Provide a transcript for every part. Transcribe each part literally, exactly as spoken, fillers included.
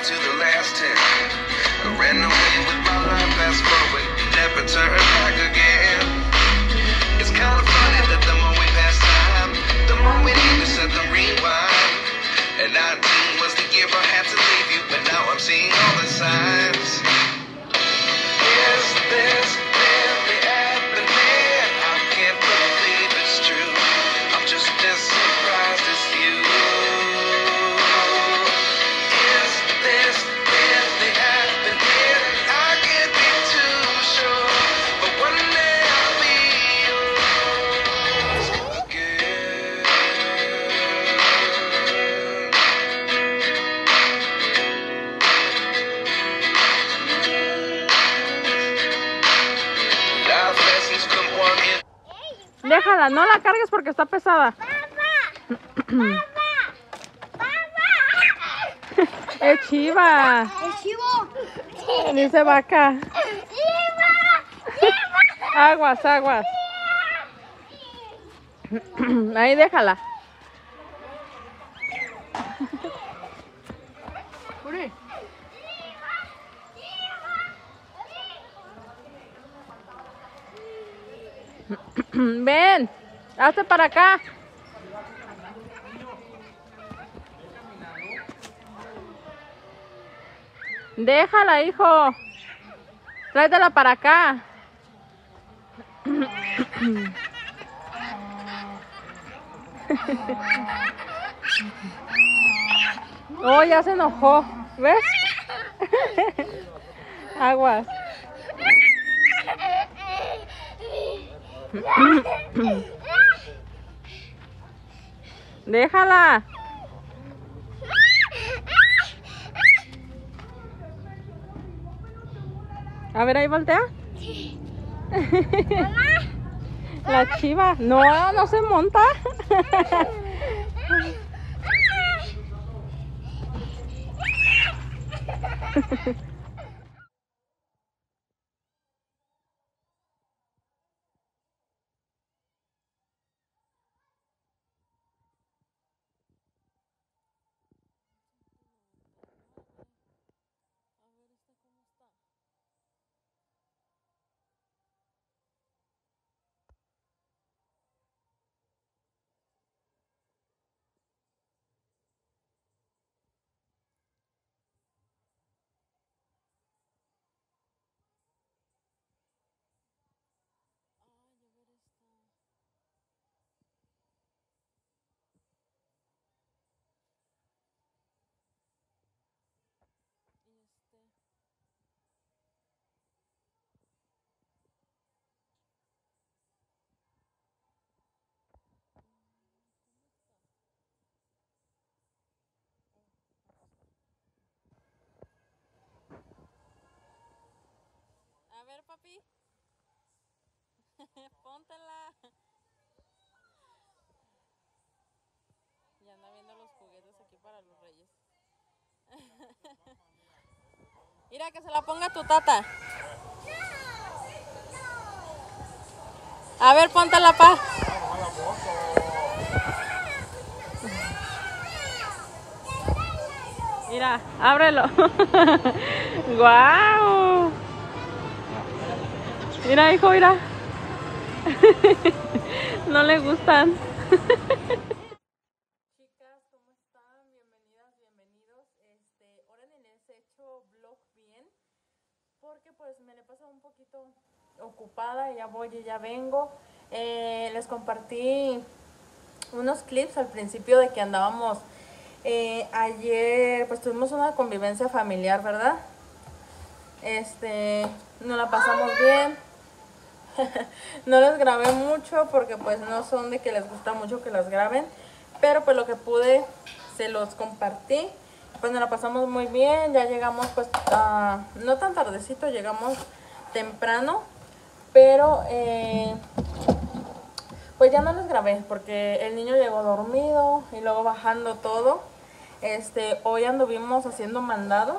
to the last ten. I ran away with my life, fast forward, never turn back again. It's kind of funny that the more we pass time, the more we need to set the rewind. And nineteen was the year I had to leave you, but now I'm seeing all the signs. Is this really happening? I can't believe it's true. I'm just as surprised as you. Is this really happening? I can't be too sure, but one day I'll be yours again. Life lessons come one in. Déjala, no la cargues porque está pesada. Es chiva. ¿Es chivo? Dice vaca. Aguas, aguas. Ahí déjala. Ven, hazte para acá. Déjala, hijo. Tráetela para acá. Oh, ya se enojó. ¿Ves? Aguas. Déjala. A ver, ahí voltea. La chiva. No, no se monta. A ver, papi. Póntela. Ya anda viendo los juguetes aquí para los reyes. Mira, que se la ponga tu tata. A ver, póntela, pa. Mira, ábrelo. Guau. Mira, hijo, mira. No le gustan. Chicas, ¿cómo están? Bienvenidas, bienvenidos. Este, ahora ni les he hecho vlog bien, porque pues me le paso un poquito ocupada, ya voy y ya vengo. Eh, les compartí unos clips al principio de que andábamos eh, ayer, pues tuvimos una convivencia familiar, ¿verdad? Este, nos la pasamos bien. No les grabé mucho porque pues no son de que les gusta mucho que las graben, pero pues lo que pude se los compartí. Pues nos la pasamos muy bien, ya llegamos pues uh, no tan tardecito, llegamos temprano, pero eh, pues ya no les grabé porque el niño llegó dormido y luego bajando todo. Este, hoy anduvimos haciendo mandado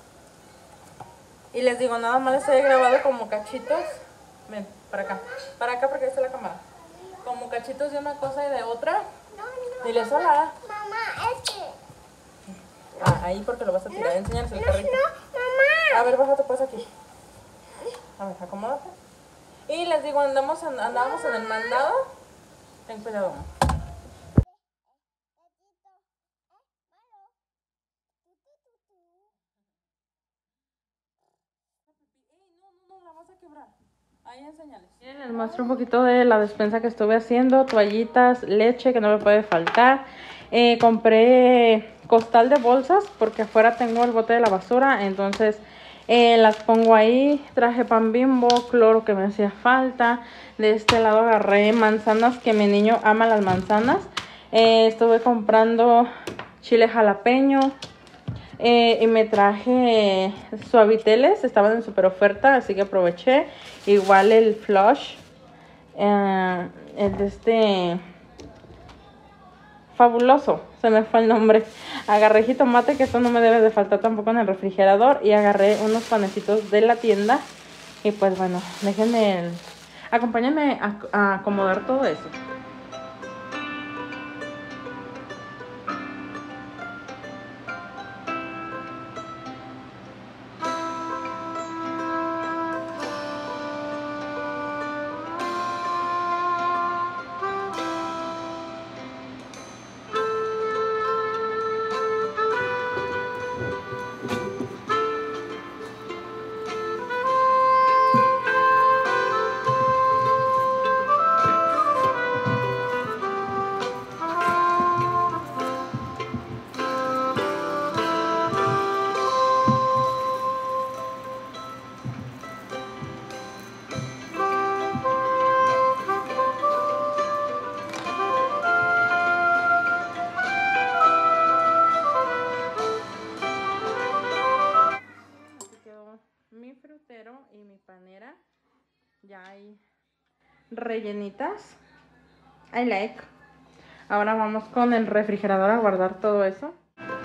y les digo, nada más les he grabado como cachitos. Ven, para acá, para acá porque ahí está la cámara. Como cachitos de una cosa y de otra. No, no. Dile hola. Mamá, es que... Ah, ahí porque lo vas a tirar. Enséñales el carrito. Mamá. A ver, bájate pues aquí. A ver, acomódate. Y les digo, andamos en, andamos en el mandado. Ten cuidado. No, no, la vas a quebrar. Ahí enséñales. Miren, les muestro un poquito de la despensa que estuve haciendo. Toallitas, leche que no me puede faltar. Eh, compré costal de bolsas porque afuera tengo el bote de la basura. Entonces eh, las pongo ahí. Traje pan Bimbo, cloro que me hacía falta. De este lado agarré manzanas, que mi niño ama las manzanas. Eh, estuve comprando chile jalapeño. Eh, y me traje suaviteles, estaban en super oferta, así que aproveché. Igual el flush, eh, el de este fabuloso, se me fue el nombre. Agarré jitomate, que esto no me debe de faltar tampoco en el refrigerador. Y agarré unos panecitos de la tienda. Y pues bueno, déjenme, acompáñenme a, a acomodar todo eso. Y mi panera ya hay rellenitas. I like. Ahora vamos con el refrigerador a guardar todo eso.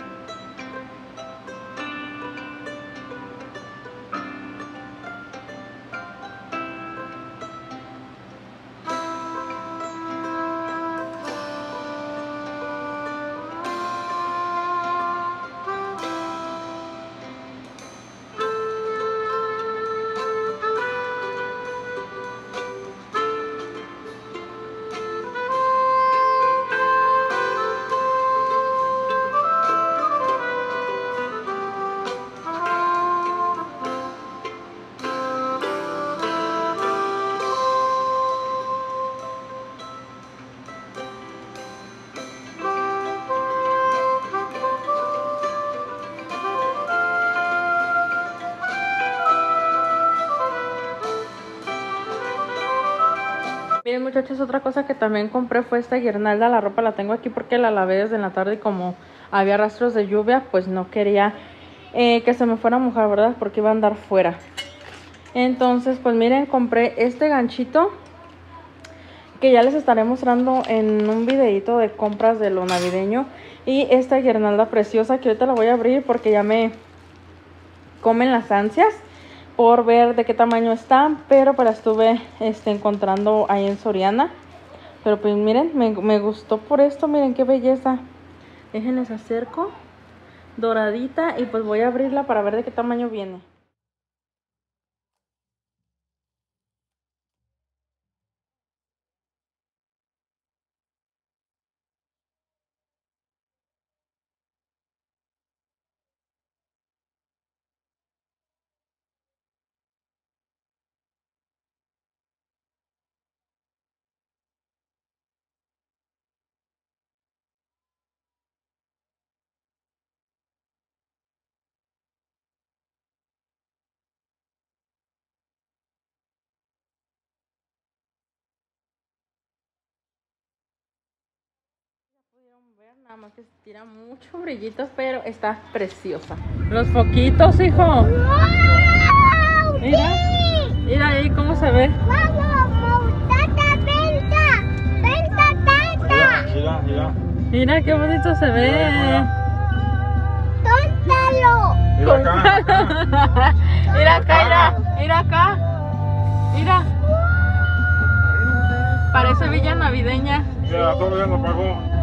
Miren, muchachos, otra cosa que también compré fue esta guirnalda. La ropa la tengo aquí porque la lavé desde la tarde y como había rastros de lluvia, pues no quería eh, que se me fuera a mojar, ¿verdad? Porque iba a andar fuera. Entonces, pues miren, compré este ganchito que ya les estaré mostrando en un videito de compras de lo navideño. Y esta guirnalda preciosa que ahorita la voy a abrir porque ya me comen las ansias por ver de qué tamaño están, pero pues la estuve este, encontrando ahí en Soriana. Pero pues miren, me, me gustó por esto, miren qué belleza. Déjenles acerco, doradita, y pues voy a abrirla para ver de qué tamaño viene. Ver, nada más que se tira mucho brillito, pero está preciosa. Los foquitos, hijo. ¡Wow! Mira, mira ahí cómo se ve. Mira, mira. Mira qué bonito se ve. ¡Tóntalo! Mira acá. Mira acá, mira, mira acá. Mira. Parece villa navideña. Mira, la torre ya nos pagó.